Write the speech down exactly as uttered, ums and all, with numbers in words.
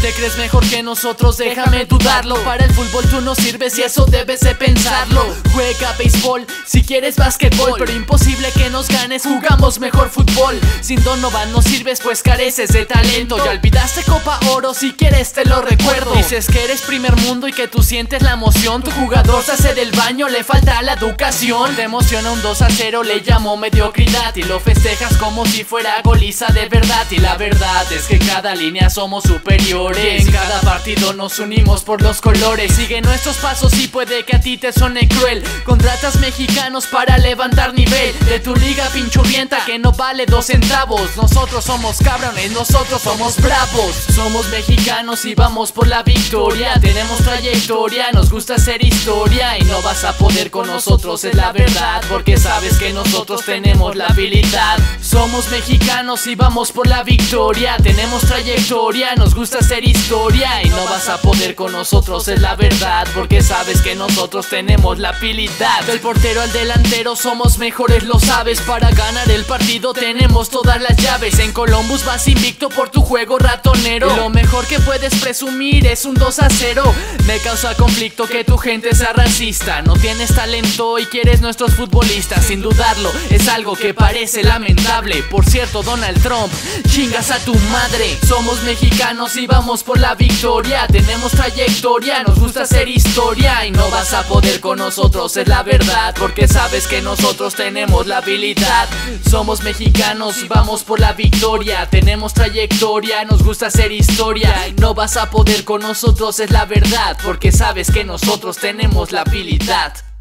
te crees mejor que nosotros, déjame dudarlo. Para el fútbol tú no sirves y eso debes de pensarlo. Juega béisbol, si quieres básquetbol, pero imposible que nos ganes, jugamos mejor fútbol. Sin Donovan no sirves pues careces de talento. Ya olvidaste Copa Oro, si quieres te lo recuerdo. Dices que eres primer mundo y que tú sientes la emoción. Tu jugador se hace del baño, le falta la educación. Te emociona un dos a cero, le llamó mediocridad y lo festejas como si fuera goliza de verdad. Y la verdad es que cada línea somos superiores, y en cada partido nos unimos por los colores. Sigue nuestros pasos y puede que a ti te suene cruel. Contratas mexicanos para levantar nivel de tu liga pinchurrienta que no vale dos centavos. Nosotros somos cabrones, nosotros somos bravos. Somos mexicanos y vamos por la victoria. Tenemos trayectoria, nos gusta hacer historia. Y no vas a poder con nosotros, es la verdad, porque sabes que nosotros tenemos la habilidad. Somos mexicanos y vamos por la victoria. Tenemos trayectoria, nos gusta hacer historia. Y no vas a poder con nosotros, es la verdad, porque sabes que nosotros tenemos la habilidad. Del portero al delantero somos mejores, lo sabes. Para ganar el partido tenemos todas las llaves. En Columbus vas invicto por tu juego ratonero. Y lo mejor que puedes presumir es un dos a cero. Me causa conflicto que tu gente sea racista. No tienes talento y quieres nuestros futbolistas. Sin dudarlo, es algo que parece lamentable. Por cierto, Donald Trump, chingas a tu madre. Somos mexicanos y vamos por la victoria. Tenemos trayectoria, nos gusta hacer historia. Y no vas a poder con nosotros, es la verdad, porque sabes que nosotros tenemos la habilidad. Somos mexicanos y vamos por la victoria. Tenemos trayectoria, nos gusta hacer historia. Y no vas a poder con nosotros, es la verdad, porque sabes que nosotros tenemos la habilidad.